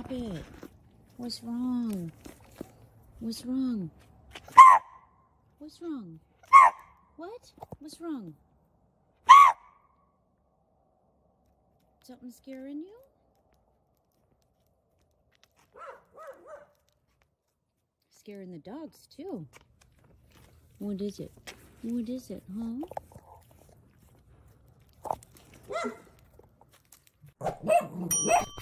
it. What's wrong? What's wrong? What's wrong? What? What's wrong? Something scaring you? Scaring the dogs too. What is it? What is it, huh?